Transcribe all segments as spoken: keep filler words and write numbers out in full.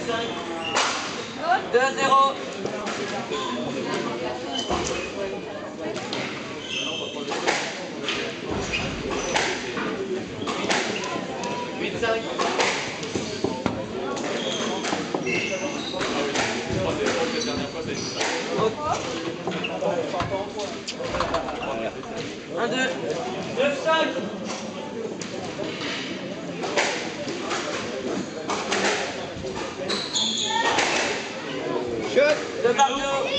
deux zéro. huit cinq. un deux. neuf cinq. Chut. De partout.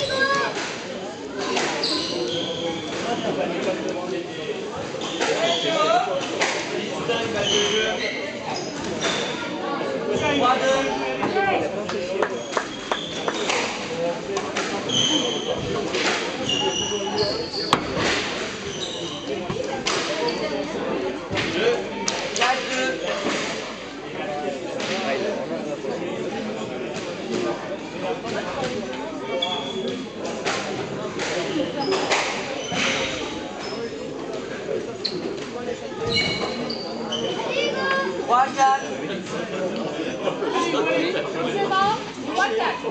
trois deux. quatre deux. trois quatre. C'est bon, trois quatre.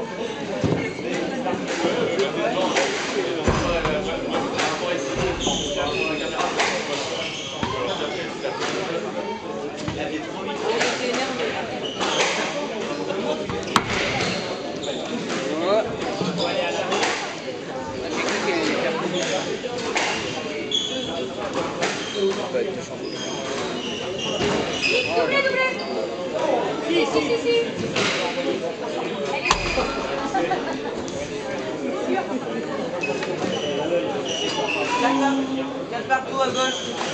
Doublé, doublé. Si, si, si, si. quatre partout à gauche.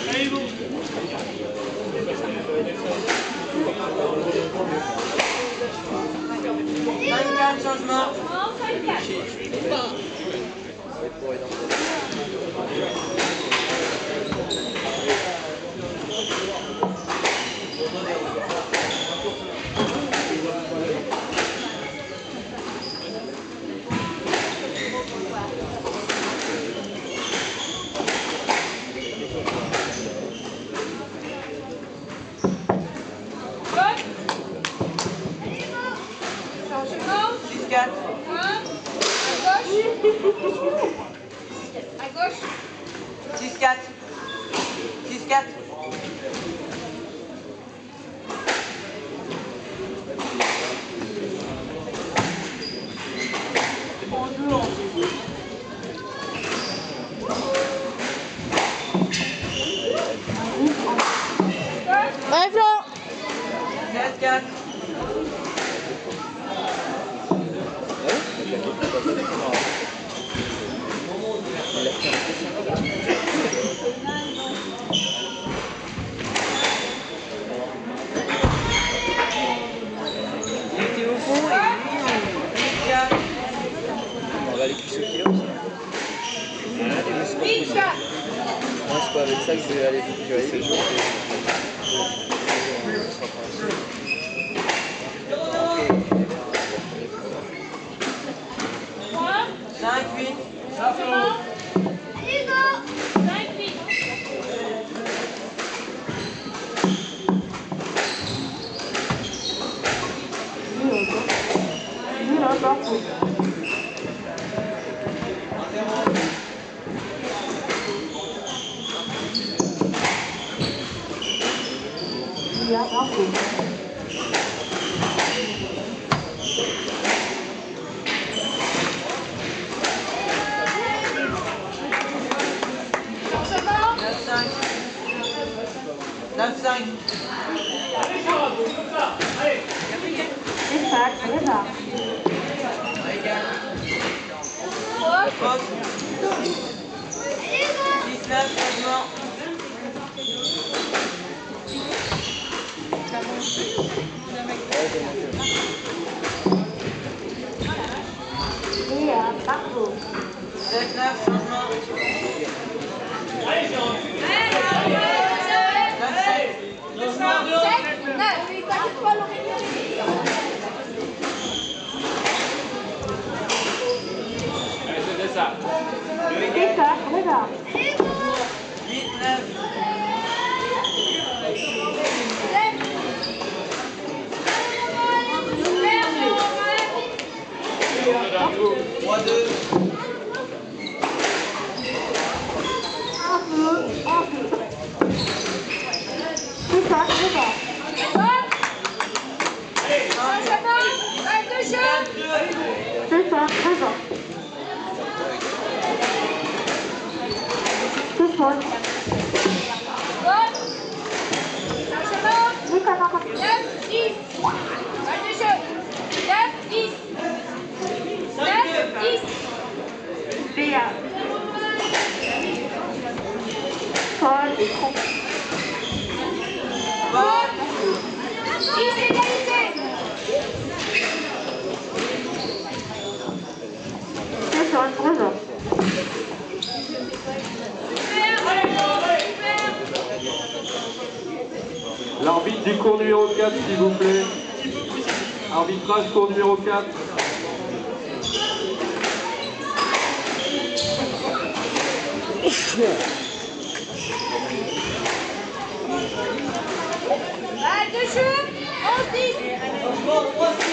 cinq quatre changement. cinq quatre. six quatre. À gauche. six quatre. six quatre. Ouais, Flo. sept quatre. Il était au fond et lui, huit quatre. On va aller plus au kilo aussi. huit quatre. Moi, c'est pas avec ça que je vais aller je vais aller ce jour. cinq huit. C'est bon. cinq huit. neuf cinq. C'est ça, c'est ça. dix-neuf changement. Et à partout. sept neuf changement. C'est ça, regarde. huit neuf. Super, trois deux. Un peu, un peu. C'est ça, c'est ça. C'est ça, c'est ça. C'est ça. Oui, comme un copain. neuf, dix. Balle de jeu. neuf, dix. neuf, dix. Béa. Paul et Tron. dix, égalité. C'est ça, c'est ça. L'arbitre du cours numéro quatre, s'il vous plaît. Arbitrage cours numéro quatre. Balle de jeu. onze, dix.